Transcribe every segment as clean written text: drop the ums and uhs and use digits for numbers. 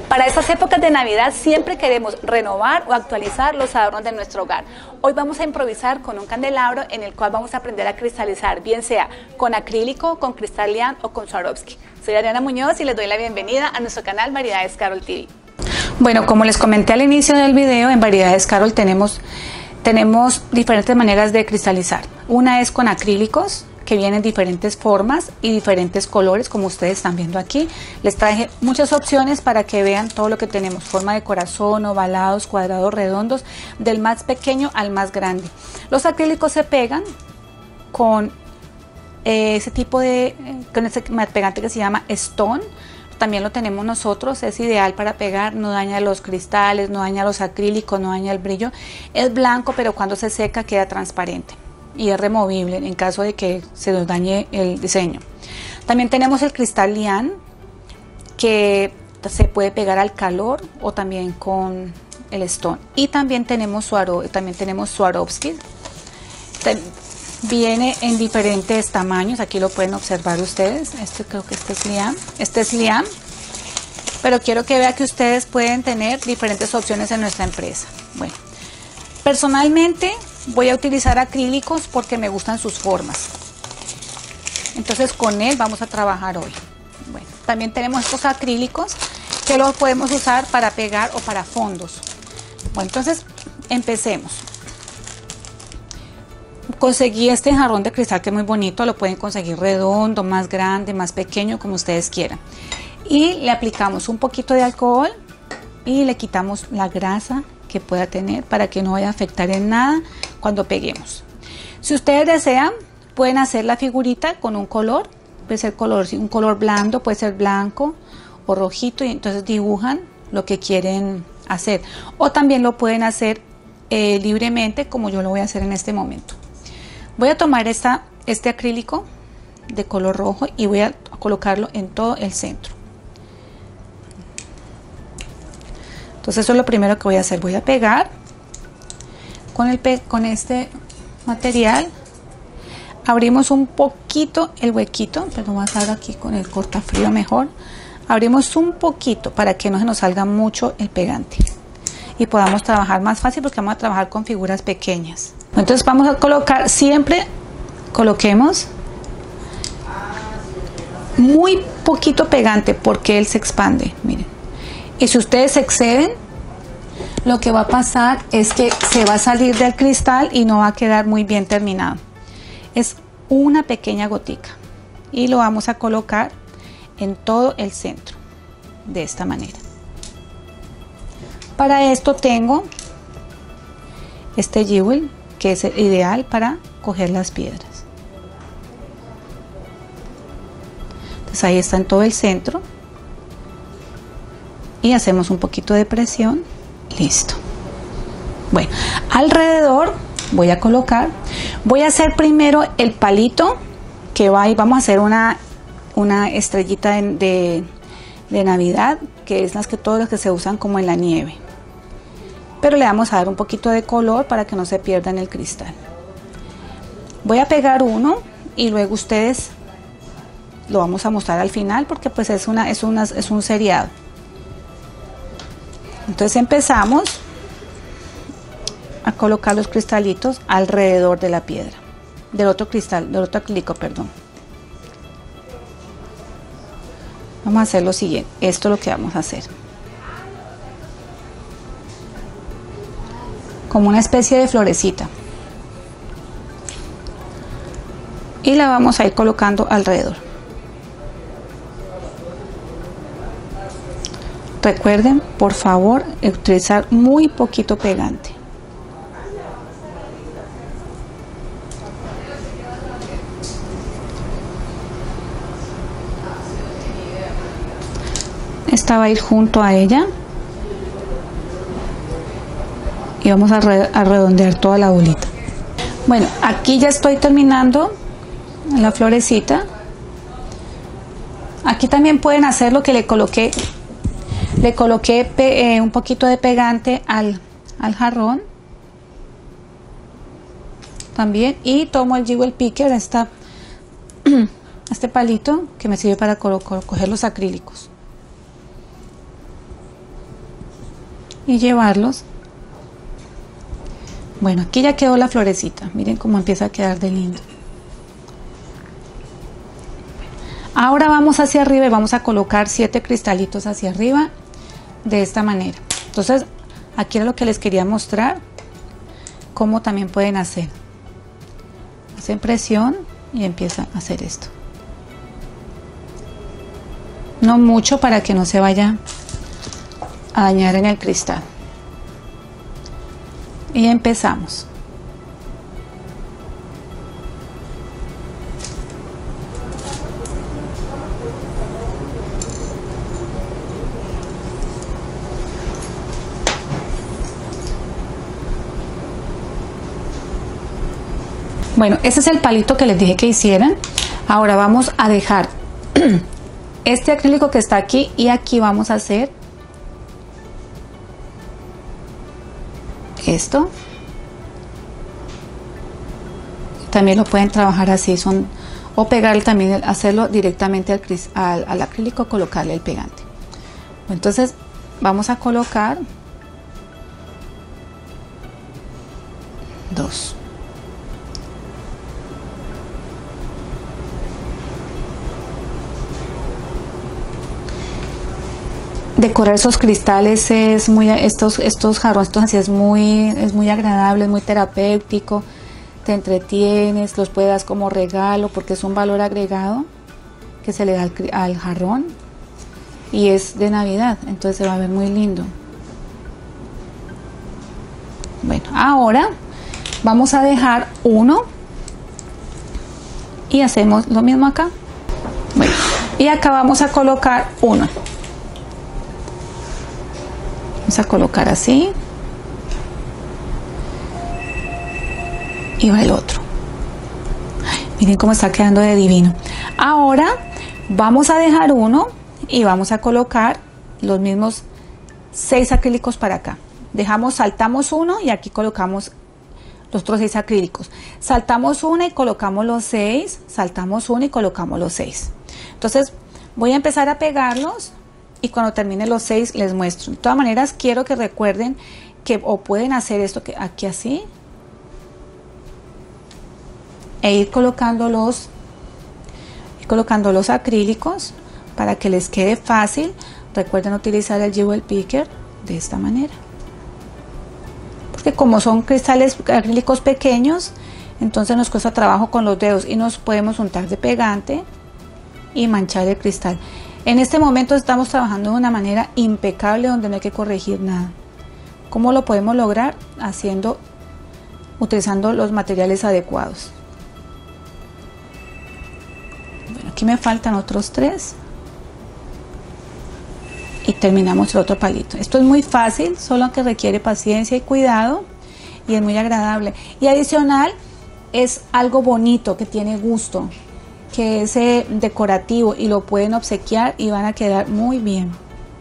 Para estas épocas de Navidad siempre queremos renovar o actualizar los adornos de nuestro hogar. Hoy vamos a improvisar con un candelabro en el cual vamos a aprender a cristalizar, bien sea con acrílico, con cristal Lian o con Swarovski. Soy Adriana Muñoz y les doy la bienvenida a nuestro canal Variedades Carol TV. Bueno, como les comenté al inicio del video, en Variedades Carol tenemos diferentes maneras de cristalizar. Una es con acrílicos, que vienen diferentes formas y diferentes colores, como ustedes están viendo aquí. Les traje muchas opciones para que vean todo lo que tenemos: forma de corazón, ovalados, cuadrados, redondos, del más pequeño al más grande. Los acrílicos se pegan con ese tipo de pegante que se llama Stone. También lo tenemos nosotros, es ideal para pegar, no daña los cristales, no daña los acrílicos, no daña el brillo. Es blanco, pero cuando se seca queda transparente y es removible en caso de que se nos dañe el diseño. También tenemos el cristal Lian, que se puede pegar al calor o también con el Stone. Y también tenemos Swarovski. Viene en diferentes tamaños, aquí lo pueden observar ustedes. Creo que este es Lian, pero quiero que vean que ustedes pueden tener diferentes opciones en nuestra empresa. Bueno, personalmente voy a utilizar acrílicos porque me gustan sus formas, entonces con él vamos a trabajar hoy. Bueno, también tenemos estos acrílicos que los podemos usar para pegar o para fondos. Bueno, entonces empecemos. Conseguí este jarrón de cristal que es muy bonito, lo pueden conseguir redondo, más grande, más pequeño, como ustedes quieran. Y le aplicamos un poquito de alcohol y le quitamos la grasa que pueda tener para que no vaya a afectar en nada cuando peguemos. Si ustedes desean, pueden hacer la figurita con un color, puede ser un color blando, puede ser blanco o rojito, y entonces dibujan lo que quieren hacer. O también lo pueden hacer libremente, como yo lo voy a hacer en este momento. Voy a tomar este acrílico de color rojo y voy a colocarlo en todo el centro. Entonces eso es lo primero que voy a hacer. Voy a pegar con este material. Abrimos un poquito el huequito, pero vamos a hacer aquí con el cortafrío mejor. Abrimos un poquito para que no se nos salga mucho el pegante y podamos trabajar más fácil, porque vamos a trabajar con figuras pequeñas. Entonces vamos a colocar, siempre coloquemos muy poquito pegante porque él se expande, miren. Y si ustedes se exceden, lo que va a pasar es que se va a salir del cristal y no va a quedar muy bien terminado. Es una pequeña gotica y lo vamos a colocar en todo el centro de esta manera. Para esto tengo este jewel, que es ideal para coger las piedras. Entonces ahí está en todo el centro y hacemos un poquito de presión. Listo. Bueno, alrededor voy a hacer primero el palito que va, y vamos a hacer una estrellita de Navidad, que es todas las que se usan como en la nieve, pero le vamos a dar un poquito de color para que no se pierda en el cristal. Voy a pegar uno y luego ustedes lo vamos a mostrar al final, porque pues es un seriado. Entonces empezamos a colocar los cristalitos alrededor de la piedra, del otro acrílico, perdón. Vamos a hacer lo siguiente, esto es lo que vamos a hacer. Como una especie de florecita. Y la vamos a ir colocando alrededor. Recuerden, por favor, utilizar muy poquito pegante. Esta va a ir junto a ella. Y vamos a redondear toda la bolita. Bueno, aquí ya estoy terminando la florecita. Aquí también pueden hacer lo que le coloqué un poquito de pegante al jarrón también, y tomo el jewel picker, este palito que me sirve para coger los acrílicos. y llevarlos. Bueno, aquí ya quedó la florecita. Miren cómo empieza a quedar de lindo. Ahora vamos hacia arriba y vamos a colocar 7 cristalitos hacia arriba de esta manera. Entonces, aquí era lo que les quería mostrar, cómo también pueden hacer. Hacen presión y empiezan a hacer esto. No mucho para que no se vaya a dañar en el cristal. Y empezamos. Bueno, ese es el palito que les dije que hicieran. Ahora vamos a dejar este acrílico que está aquí y aquí vamos a hacer esto. También lo pueden trabajar así, o pegar también, hacerlo directamente al acrílico, colocarle el pegante. Entonces vamos a colocar 2. Decorar esos cristales es muy, estos jarrones así es muy agradable, es muy terapéutico, te entretienes, los puedes dar como regalo porque es un valor agregado que se le da al jarrón y es de Navidad, entonces se va a ver muy lindo. Bueno, ahora vamos a dejar uno y hacemos lo mismo acá. Bueno, y acá vamos a colocar uno. Vamos a colocar así y va el otro. Ay, miren cómo está quedando de divino. Ahora vamos a dejar uno y vamos a colocar los mismos 6 acrílicos para acá. Saltamos uno y aquí colocamos los otros 6 acrílicos. Saltamos una y colocamos los 6, saltamos una y colocamos los 6. Entonces voy a empezar a pegarlos. Y cuando termine los 6 les muestro. De todas maneras quiero que recuerden que o pueden hacer esto que aquí así e ir colocando los acrílicos para que les quede fácil. Recuerden utilizar el Jewel Picker de esta manera, porque como son cristales acrílicos pequeños, entonces nos cuesta trabajo con los dedos y nos podemos untar de pegante y manchar el cristal. En este momento estamos trabajando de una manera impecable donde no hay que corregir nada. ¿Cómo lo podemos lograr? Utilizando los materiales adecuados. Bueno, aquí me faltan otros 3. Y terminamos el otro palito. Esto es muy fácil, solo que requiere paciencia y cuidado. Y es muy agradable. Y adicional, es algo bonito que tiene gusto, que es decorativo y lo pueden obsequiar y van a quedar muy bien.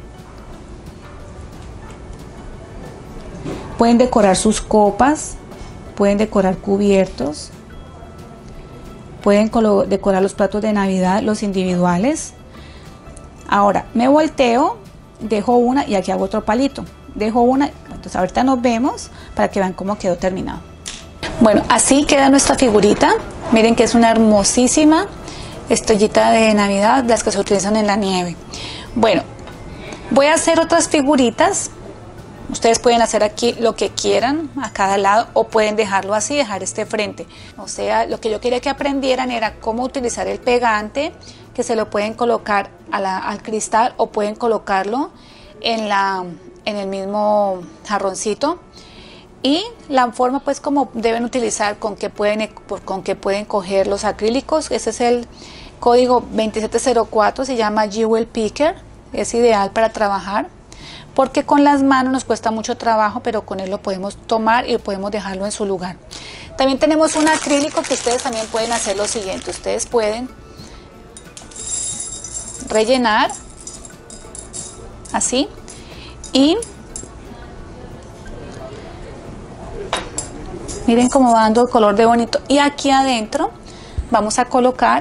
Pueden decorar sus copas, pueden decorar cubiertos, pueden decorar los platos de Navidad, los individuales. Ahora me volteo, dejo una y aquí hago otro palito. Dejo una, entonces ahorita nos vemos para que vean cómo quedó terminado. Bueno, así queda nuestra figurita. Miren que es una hermosísima estrellita de Navidad, las que se utilizan en la nieve. Bueno, voy a hacer otras figuritas. Ustedes pueden hacer aquí lo que quieran a cada lado o pueden dejarlo así, dejar este frente. O sea, lo que yo quería que aprendieran era cómo utilizar el pegante, que se lo pueden colocar al cristal o pueden colocarlo en el mismo jarroncito. Y la forma pues como deben utilizar, con que pueden coger los acrílicos. Ese es el código 2704, se llama Jewel Picker, es ideal para trabajar porque con las manos nos cuesta mucho trabajo, pero con él lo podemos tomar y podemos dejarlo en su lugar. También tenemos un acrílico que ustedes también pueden hacer lo siguiente. Ustedes pueden rellenar así y miren cómo va dando el color de bonito. Y aquí adentro vamos a colocar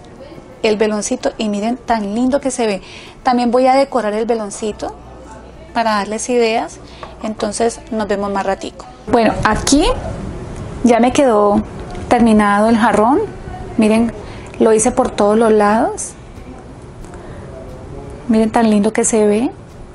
el veloncito y miren tan lindo que se ve. También voy a decorar el veloncito para darles ideas. Entonces nos vemos más ratico. Bueno, aquí ya me quedó terminado el jarrón. Miren, lo hice por todos los lados. Miren tan lindo que se ve.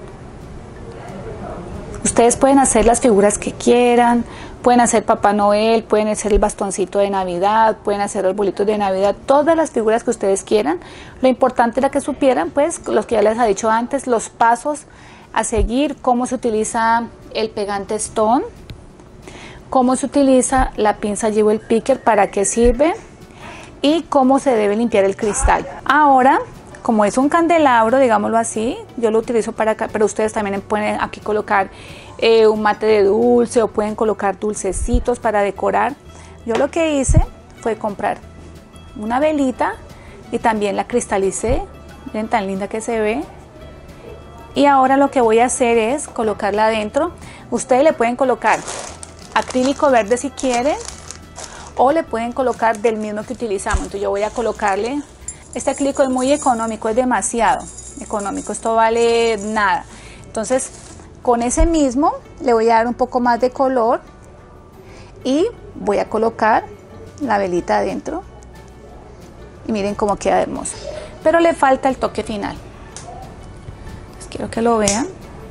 Ustedes pueden hacer las figuras que quieran, pueden hacer Papá Noel, pueden hacer el bastoncito de Navidad, pueden hacer los bolitos de Navidad, todas las figuras que ustedes quieran. Lo importante era que supieran, pues, los que ya les he dicho antes, los pasos a seguir, cómo se utiliza el pegante Stone, cómo se utiliza la pinza Jewel Picker, para qué sirve y cómo se debe limpiar el cristal. Ahora, como es un candelabro, digámoslo así, yo lo utilizo para acá, pero ustedes también pueden aquí colocar un mate de dulce o pueden colocar dulcecitos para decorar. Yo lo que hice fue comprar una velita y también la cristalicé. Miren tan linda que se ve. Y ahora lo que voy a hacer es colocarla adentro. Ustedes le pueden colocar acrílico verde si quieren, o le pueden colocar del mismo que utilizamos. Entonces yo voy a colocarle, este acrílico es muy económico, es demasiado económico, esto vale nada. Entonces con ese mismo le voy a dar un poco más de color y voy a colocar la velita adentro. Y miren cómo queda hermoso, pero le falta el toque final. Entonces quiero que lo vean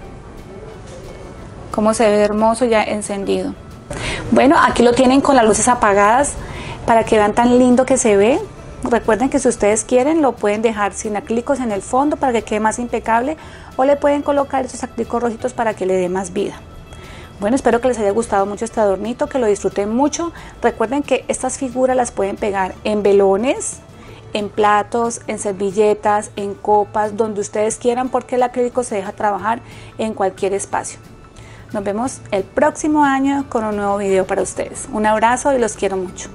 cómo se ve hermoso ya encendido. Bueno, aquí lo tienen con las luces apagadas para que vean tan lindo que se ve. Recuerden que si ustedes quieren lo pueden dejar sin acrílicos en el fondo para que quede más impecable, o le pueden colocar esos acrílicos rojitos para que le dé más vida. Bueno, espero que les haya gustado mucho este adornito, que lo disfruten mucho. Recuerden que estas figuras las pueden pegar en velones, en platos, en servilletas, en copas, donde ustedes quieran, porque el acrílico se deja trabajar en cualquier espacio. Nos vemos el próximo año con un nuevo video para ustedes. Un abrazo y los quiero mucho.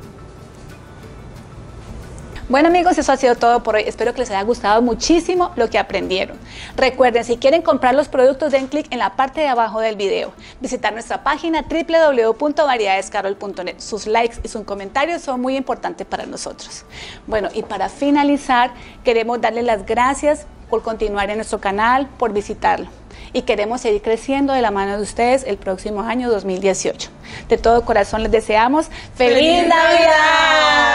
Bueno amigos, eso ha sido todo por hoy. Espero que les haya gustado muchísimo lo que aprendieron. Recuerden, si quieren comprar los productos, den clic en la parte de abajo del video. Visitar nuestra página www.variedadescarol.net. Sus likes y sus comentarios son muy importantes para nosotros. Bueno, y para finalizar, queremos darles las gracias por continuar en nuestro canal, por visitarlo. Y queremos seguir creciendo de la mano de ustedes el próximo año 2018. De todo corazón les deseamos ¡Feliz Navidad!